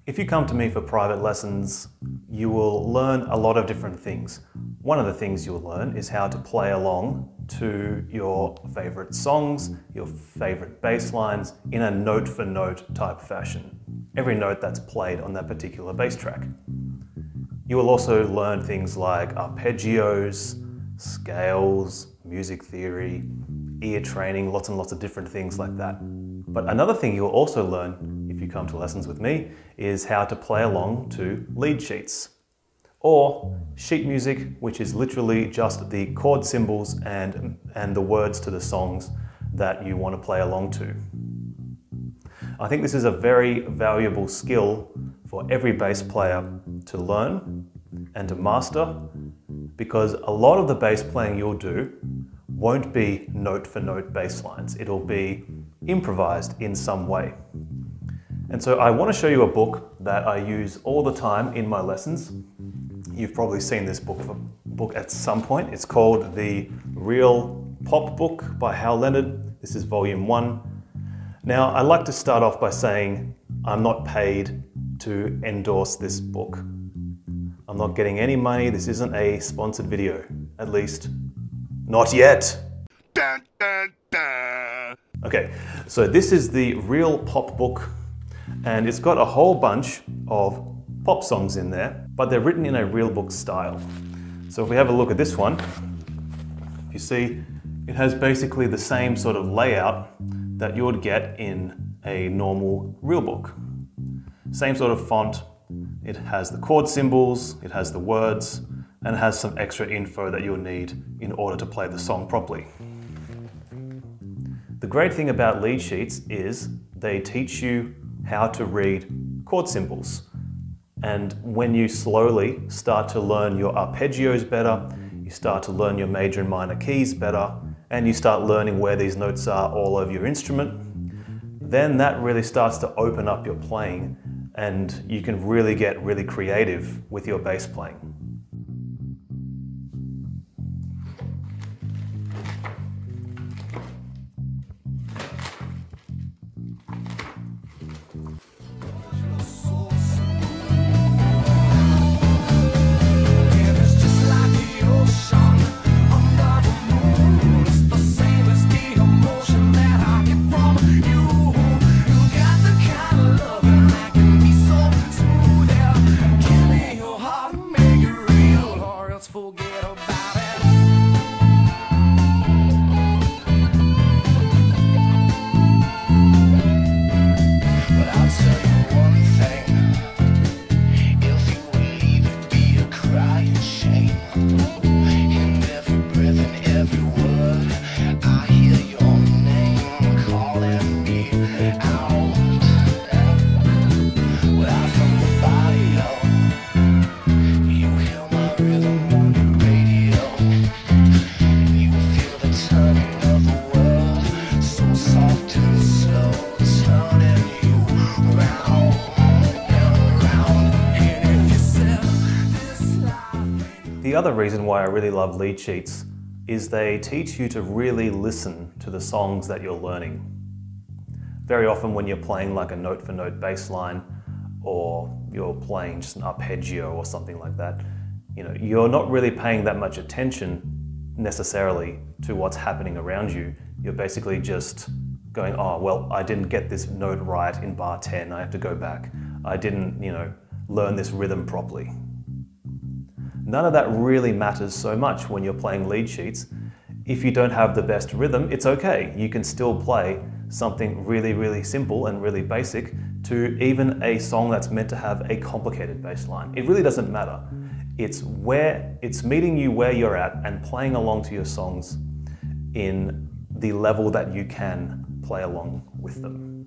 If you come to me for private lessons, you will learn a lot of different things. One of the things you'll learn is how to play along to your favorite songs, your favorite bass lines in a note-for-note type fashion. Every note that's played on that particular bass track. You will also learn things like arpeggios, scales, music theory, ear training, lots and lots of different things like that. But another thing you'll also learn if you come to lessons with me is how to play along to lead sheets, or sheet music, which is literally just the chord symbols and the words to the songs that you want to play along to. I think this is a very valuable skill for every bass player to learn and to master, because a lot of the bass playing you'll do won't be note-for-note bass lines. It'll be improvised in some way. And so I want to show you a book that I use all the time in my lessons. You've probably seen this book at some point. It's called The Real Pop Book by Hal Leonard. This is volume 1. Now, I like to start off by saying I'm not paid to endorse this book. I'm not getting any money. This isn't a sponsored video, at least not yet. Dun, dun, dun. Okay, so this is The Real Pop Book, and it's got a whole bunch of pop songs in there, but they're written in a real book style. So if we have a look at this one, you see it has basically the same sort of layout that you would get in a normal real book. Same sort of font, it has the chord symbols, it has the words, and it has some extra info that you'll need in order to play the song properly. The great thing about lead sheets is they teach you how to read chord symbols. And when you slowly start to learn your arpeggios better, you start to learn your major and minor keys better, and you start learning where these notes are all over your instrument, then that really starts to open up your playing, and you can really get really creative with your bass playing. The other reason why I really love lead sheets is they teach you to really listen to the songs that you're learning. Very often when you're playing like a note-for-note bass line, or you're playing just an arpeggio or something like that, you're not really paying that much attention necessarily to what's happening around you. You're basically just going, oh, well, I didn't get this note right in bar 10, I have to go back. I didn't, learn this rhythm properly. None of that really matters so much when you're playing lead sheets. If you don't have the best rhythm, it's okay. You can still play something really, really simple and really basic to even a song that's meant to have a complicated bass line. It really doesn't matter. It's meeting you where you're at and playing along to your songs in the level that you can play along with them.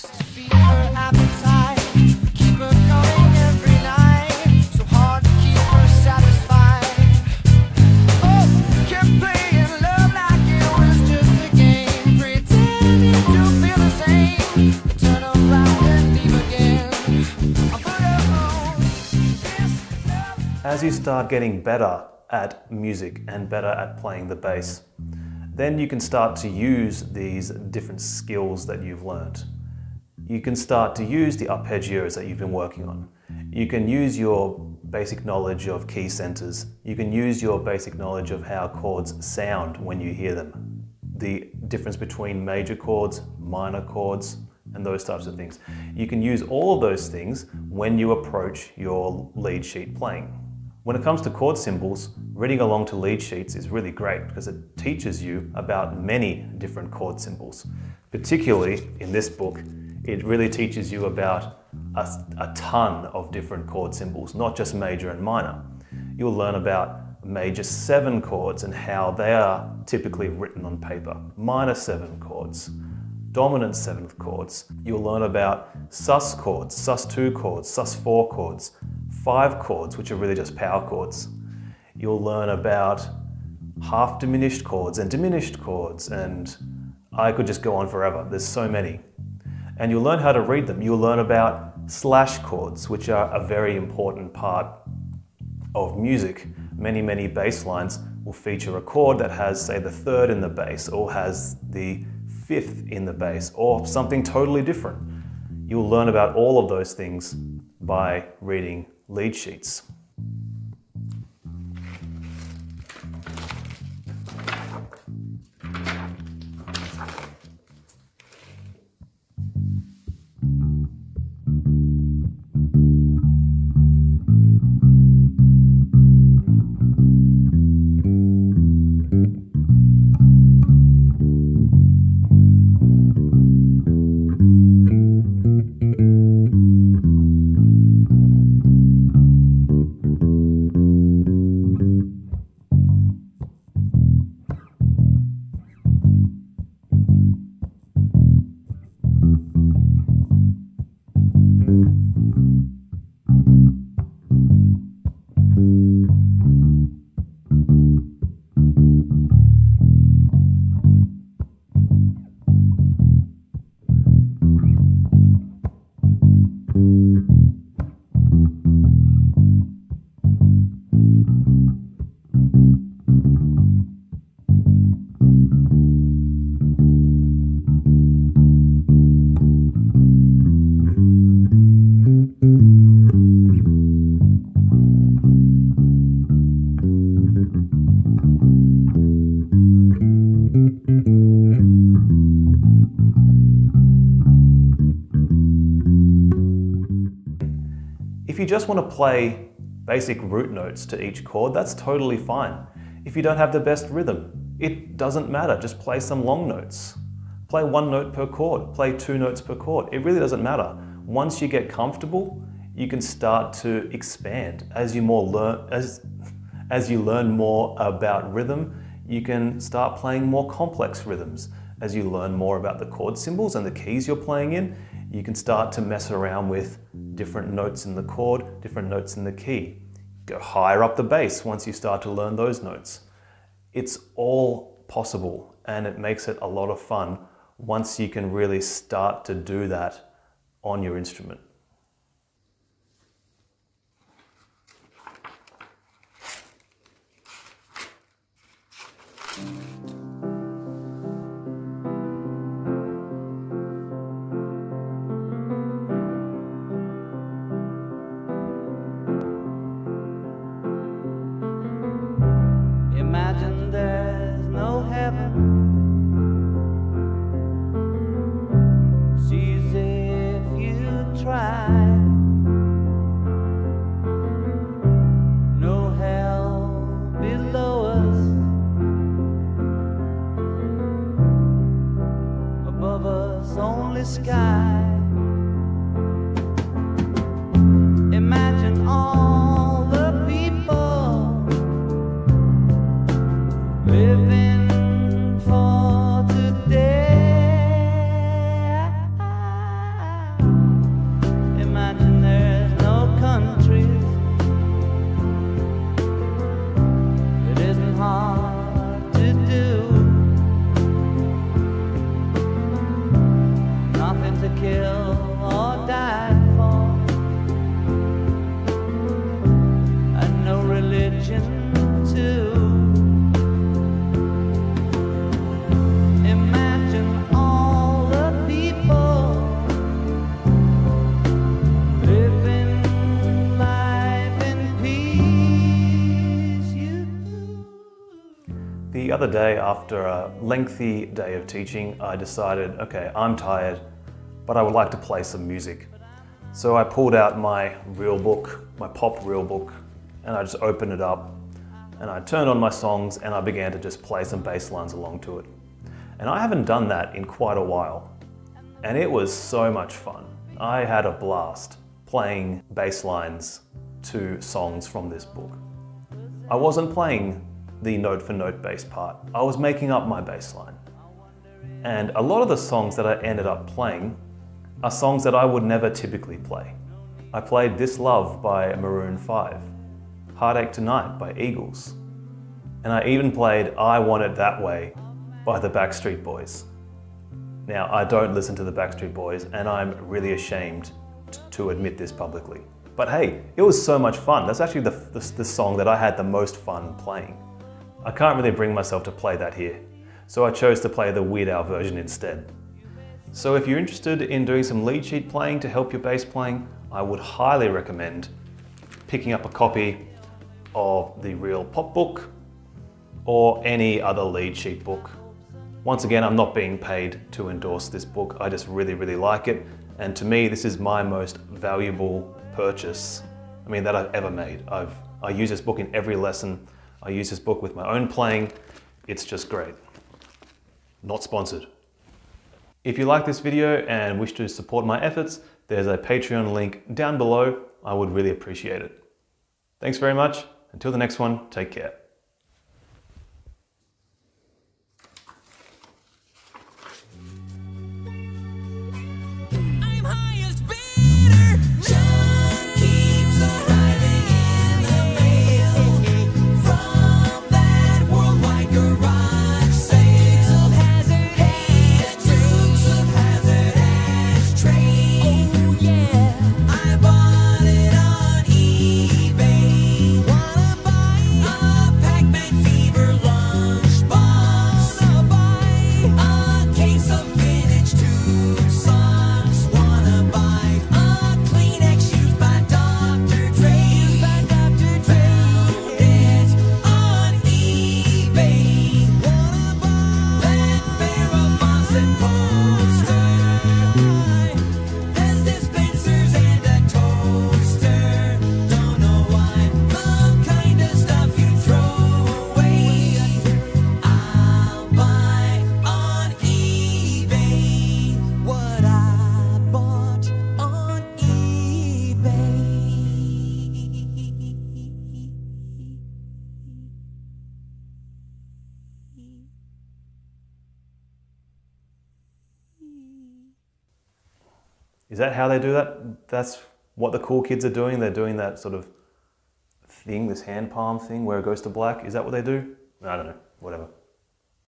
to feed her appetite, keep her coming every night, so hard to keep her satisfied. Oh, kept playing love like it was just a game, pretending to feel the same, but turn around and leave again. I put her on this love. As you start getting better at music and better at playing the bass, then you can start to use these different skills that you've learned. You can start to use the arpeggios that you've been working on. You can use your basic knowledge of key centers. You can use your basic knowledge of how chords sound when you hear them. The difference between major chords, minor chords, and those types of things. You can use all of those things when you approach your lead sheet playing. When it comes to chord symbols, reading along to lead sheets is really great because it teaches you about many different chord symbols. Particularly in this book, it really teaches you about a ton of different chord symbols, not just major and minor. You'll learn about major 7 chords and how they are typically written on paper, minor 7 chords, dominant 7th chords. You'll learn about sus chords, sus2 chords, sus4 chords, 5 chords, which are really just power chords. You'll learn about half diminished chords and diminished chords, and I could just go on forever. There's so many. And you'll learn how to read them. You'll learn about slash chords, which are a very important part of music. Many bass lines will feature a chord that has, say, the 3rd in the bass, or has the 5th in the bass, or something totally different. You'll learn about all of those things by reading lead sheets. If you just want to play basic root notes to each chord, that's totally fine. If you don't have the best rhythm, it doesn't matter. Just play some long notes. Play 1 note per chord, play 2 notes per chord. It really doesn't matter. Once you get comfortable, you can start to expand. As you learn more about rhythm, you can start playing more complex rhythms. As you learn more about the chord symbols and the keys you're playing in, you can start to mess around with different notes in the chord, different notes in the key. Go higher up the bass once you start to learn those notes. It's all possible, and it makes it a lot of fun once you can really start to do that on your instrument. Imagine there's no heaven. See if you try. other day, after a lengthy day of teaching, I decided, okay, I'm tired, but I would like to play some music. So I pulled out my reel book, my pop reel book, and I just opened it up, and I turned on my songs, and I began to just play some bass lines along to it. And I haven't done that in quite a while, and it was so much fun. I had a blast playing bass lines to songs from this book. I wasn't playing the note for note bass part. I was making up my bass line. And a lot of the songs that I ended up playing are songs that I would never typically play. I played This Love by Maroon 5, Heartache Tonight by Eagles, and I even played I Want It That Way by the Backstreet Boys. Now, I don't listen to the Backstreet Boys, and I'm really ashamed to admit this publicly. But hey, it was so much fun. That's actually the song that I had the most fun playing. I can't really bring myself to play that here, so I chose to play the Weird Al version instead. So if you're interested in doing some lead sheet playing to help your bass playing, I would highly recommend picking up a copy of the Real Pop book or any other lead sheet book. Once again, I'm not being paid to endorse this book. I just really, really like it. And to me, this is my most valuable purchase, that I've ever made. I use this book in every lesson. I use this book with my own playing. It's just great. Not sponsored. If you like this video and wish to support my efforts, there's a Patreon link down below. I would really appreciate it. Thanks very much. Until the next one, take care. Is that how they do that? That's what the cool kids are doing? They're doing that sort of thing, this hand palm thing where it goes to black? Is that what they do? I don't know, whatever.